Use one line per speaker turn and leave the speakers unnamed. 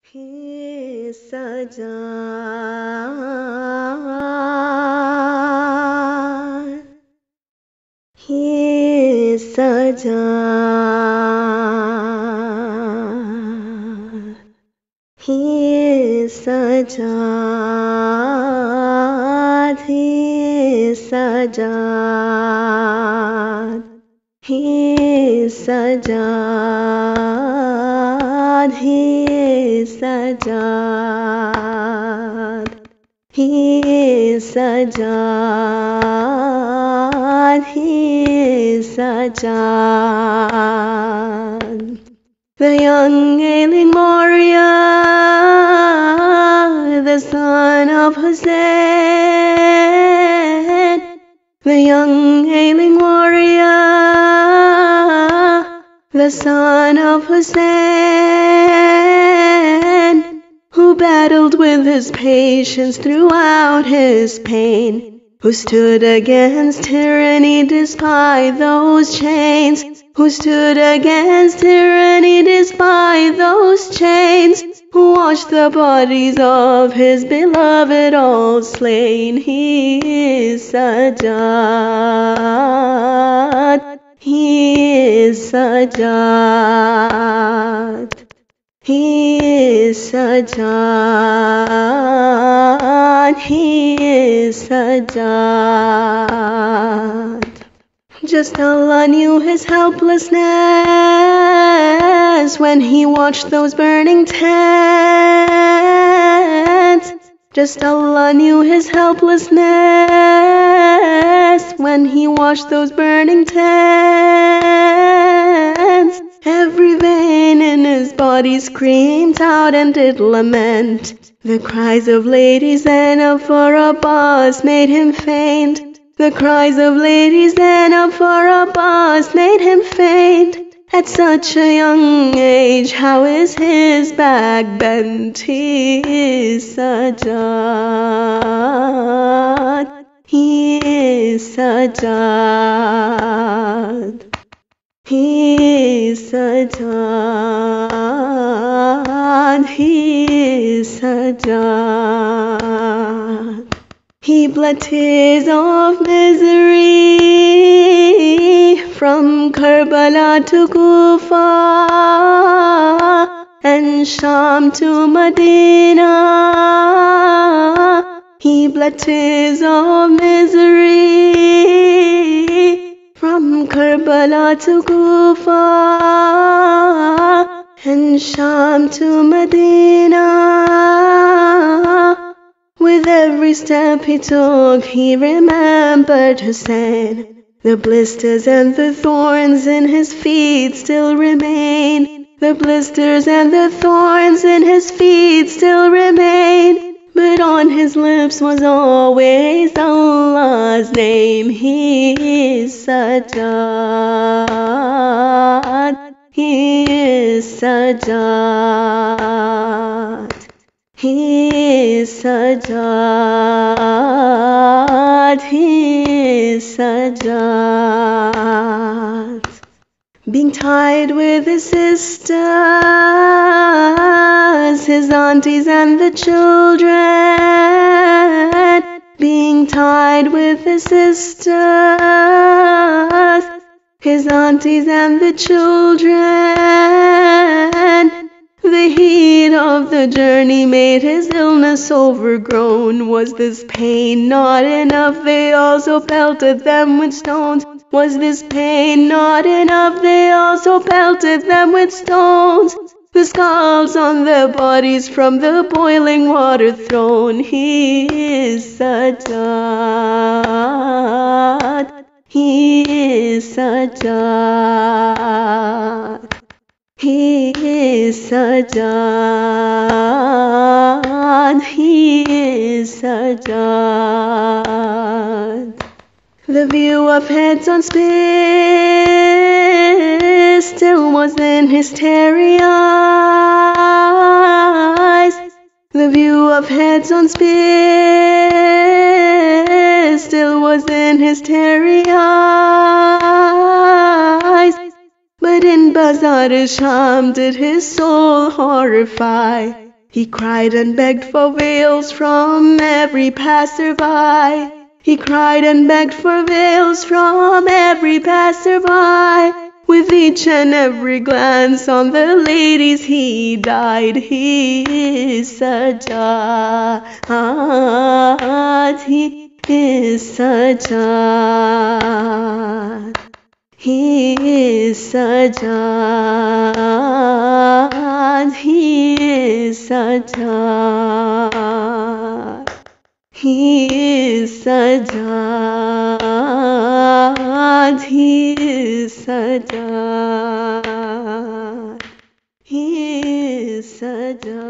He Sajjad, He Sajjad, He Sajjad, He Sajjad, He Sajjad, He Sajjad, He Sajjad, He Sajjad. The young ailing warrior, the son of Hussein. The young ailing warrior, the son of Hussein, who battled with his patience throughout his pain, who stood against tyranny despite those chains, who stood against tyranny despite those chains, who watched the bodies of his beloved all slain. He is Sajjad, He is Sajjad, He is Sajjad, He is Sajjad. Just Allah knew his helplessness when he watched those burning tents. Just Allah knew his helplessness when he watched those burning tents. Every vein in his body screamed out and did lament. The cries of Lady Zainab for Abbas made him faint. The cries of Lady Zainab for Abbas made him faint. At such a young age, how is his back bent? He is Sajjad, He is Sajjad, He is Sajjad, He is Sajjad. He bled tears of misery from Karbala to Kufa and Shaam to Medina. He bled tears of misery from Karbala to Kufa and Shaam to Medina. With every step he took, he remembered Hussein. The blisters and the thorns in his feet still remain. The blisters and the thorns in his feet still remain. But on his lips was always Allah's name. He is Sajjad, He is Sajjad, He is Sajjad, He is Sajjad. Being tied with his sisters, his aunties and the children. Being tied with his sisters, his aunties and the children. The heat of the journey made his illness overgrown. Was this pain not enough? They also pelted them with stones. Was this pain not enough? They also pelted them with stones. The scalds on their bodies from the boiling water thrown. He is Sajjad, He is Sajjad, He is Sajjad, He is Sajjad. The view of heads on spears still was in his starry eyes. The view of heads on spears still was in his starry eyes. But in Bazar-e-Shaam did his soul horrify. He cried and begged for veils from every passerby. He cried and begged for veils from every passerby. With each and every glance on the ladies he died. He is Sajjad. He is Sajjad. He is Sajjad. He is Sajjad. He is Sajjad. He is Sajjad. He is Sajjad.